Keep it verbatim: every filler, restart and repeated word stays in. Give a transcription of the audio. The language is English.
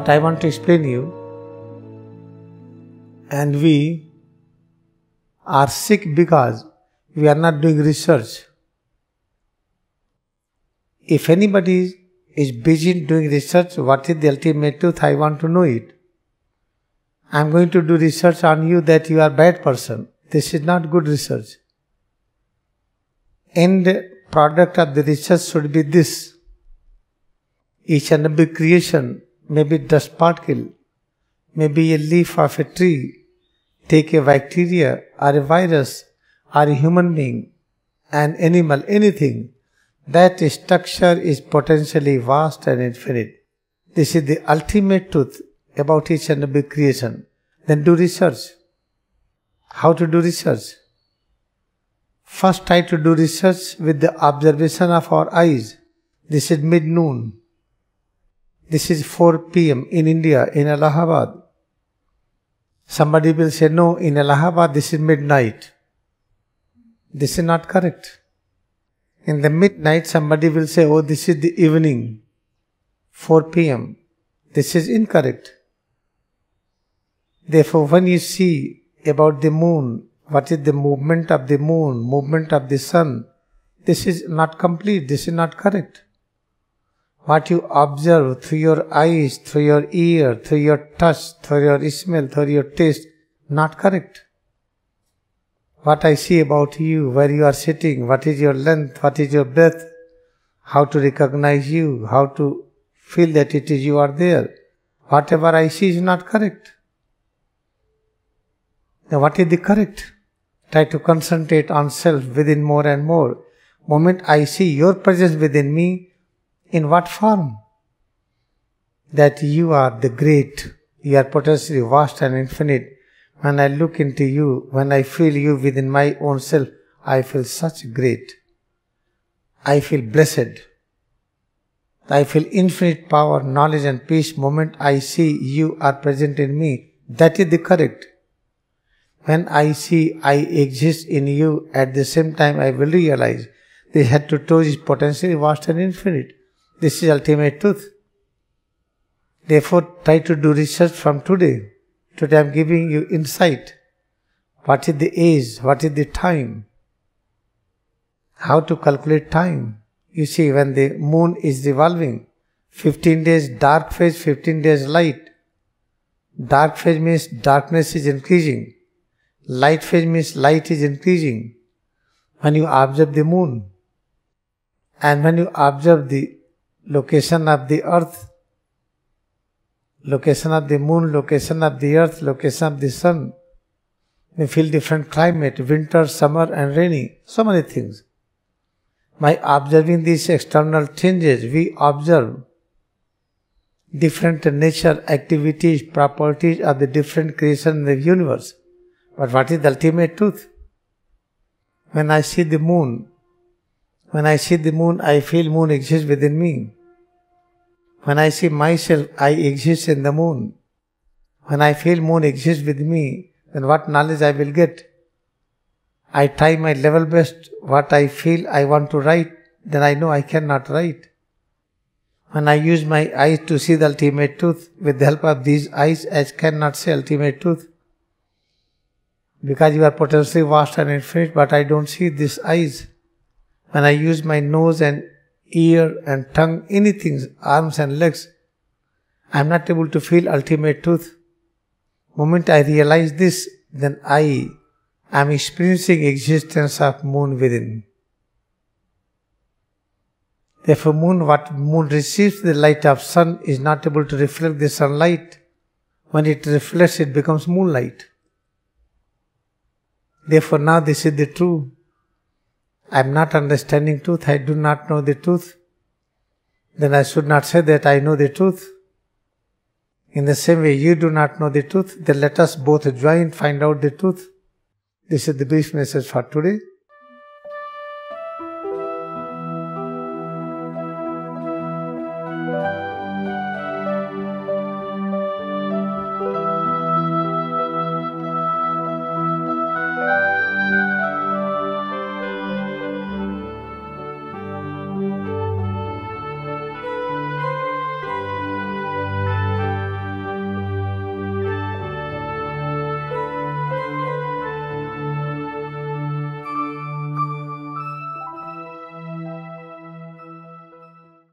what I want to explain you, and we are sick because we are not doing research. If anybody is busy doing research, what is the ultimate truth? I want to know it. I am going to do research on you that you are a bad person. This is not good research. End product of the research should be this. Each and every creation, maybe dust particle, maybe a leaf of a tree, take a bacteria or a virus or a human being, an animal, anything, that structure is potentially vast and infinite. This is the ultimate truth about each and every creation. Then do research. How to do research? First try to do research with the observation of our eyes. This is mid-noon. This is four p m in India, in Allahabad. Somebody will say, no, in Allahabad this is midnight. This is not correct. In the midnight somebody will say, oh, this is the evening, four p m This is incorrect. Therefore, when you see about the moon, what is the movement of the moon, movement of the sun, this is not complete, this is not correct. What you observe through your eyes, through your ear, through your touch, through your smell, through your taste, not correct. What I see about you, where you are sitting, what is your length, what is your breadth, how to recognize you, how to feel that it is you are there. Whatever I see is not correct. Now what is the correct? Try to concentrate on self within more and more. Moment I see your presence within me, in what form? That you are the great, you are potentially vast and infinite. When I look into you, when I feel you within my own self, I feel such great. I feel blessed. I feel infinite power, knowledge and peace. Moment I see you are present in me, that is the correct. When I see I exist in you, at the same time I will realize the head to toe is potentially vast and infinite. This is ultimate truth. Therefore, try to do research from today. Today I am giving you insight. What is the age? What is the time? How to calculate time? You see, when the moon is revolving, fifteen days dark phase, fifteen days light. Dark phase means darkness is increasing. Light phase means light is increasing. When you observe the moon, and when you observe the location of the earth, location of the moon, location of the earth, location of the sun, you feel different climate, winter, summer and rainy, so many things. By observing these external changes, we observe different nature, activities, properties of the different creation in the universe. But what is the ultimate truth? When I see the moon, when I see the moon, I feel moon exists within me. When I see myself, I exist in the moon. When I feel moon exists with me, then what knowledge I will get? I try my level best. What I feel I want to write, then I know I cannot write. When I use my eyes to see the ultimate truth, with the help of these eyes, I cannot say ultimate truth. Because you are potentially vast and infinite, but I don't see these eyes. When I use my nose and ear and tongue, anything, arms and legs, I am not able to feel ultimate truth. Moment I realize this, then I am experiencing existence of moon within. Therefore moon, what moon receives the light of sun is not able to reflect the sunlight. When it reflects, it becomes moonlight. Therefore now this is the truth. I am not understanding truth, I do not know the truth. Then I should not say that I know the truth. In the same way, you do not know the truth, then let us both join, find out the truth. This is the brief message for today.